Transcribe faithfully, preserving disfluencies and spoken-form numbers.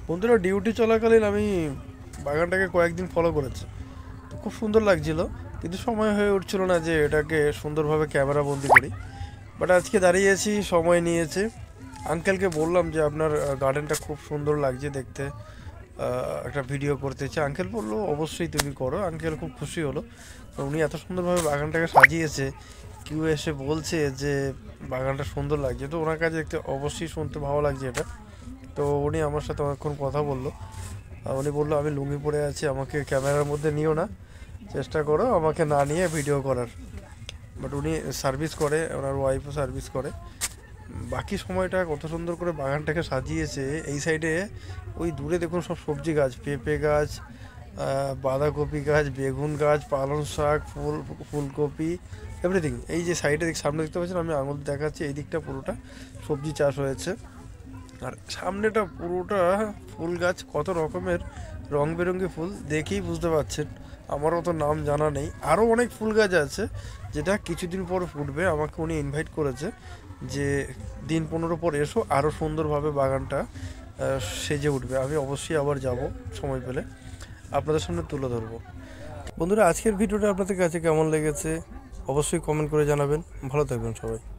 বন্ধুরা, ডিউটি চলাকালীন আমি বাগানটাকে কয়েকদিন ফলো করেছি। তো খুব সুন্দর লাগছিল, কিন্তু সময় হয়ে উঠছিল না যে এটাকে সুন্দরভাবে ক্যামেরা বন্দি করি। বাট আজকে দাঁড়িয়েছি, সময় নিয়েছে। আঙ্কেলকে বললাম যে আপনার গার্ডেনটা খুব সুন্দর লাগছে দেখতে, আহ, একটা ভিডিও করতে চাই। আঙ্কেল বললো অবশ্যই তুমি করো। আঙ্কেল খুব খুশি হলো। তো উনি এত সুন্দরভাবে বাগানটাকে সাজিয়েছে, কেউ এসে বলছে যে বাগানটা সুন্দর লাগছে, তো ওনার কাছে দেখতে অবশ্যই শুনতে ভালো লাগছে এটা। তো উনি আমার সাথে অনেকক্ষণ কথা বললো। আর উনি বললো আমি লুঙ্গি পরে আছি, আমাকে ক্যামেরার মধ্যে নিও না, চেষ্টা করো আমাকে না নিয়ে ভিডিও করার। বাট উনি সার্ভিস করে, ওনার ওয়াইফও সার্ভিস করে। বাকি সময়টা কত সুন্দর করে বাগানটাকে সাজিয়েছে। এই সাইডে ওই দূরে দেখুন সব সবজি গাছ, পেঁপে গাছ, আহ, বাঁধাকপি গাছ, বেগুন গাছ, পালং শাক, ফুল ফুলকপি, এভরিথিং। এই যে সাইডে সামনে দেখতে পাচ্ছেন, আমি আঙুল দেখাচ্ছি, এই দিকটা পুরোটা সবজি চাষ হয়েছে। আর সামনেটা পুরোটা ফুল গাছ, কত রকমের রং বেরঙের ফুল দেখেই বুঝতে পারছেন। আমারও তো নাম জানা নেই। আরও অনেক ফুল গাছ আছে যেটা কিছুদিন পর ফুটবে। আমাকে উনি ইনভাইট করেছে যে দিন পনেরো পর এসো, আরও সুন্দরভাবে বাগানটা আহ, সেজে উঠবে। আমি অবশ্যই আবার যাব, সময় পেলে আপনাদের সামনে তুলে ধরবো। বন্ধুরা, আজকের ভিডিওটা আপনাদের কাছে কেমন লেগেছে অবশ্যই কমেন্ট করে জানাবেন। ভালো থাকবেন সবাই।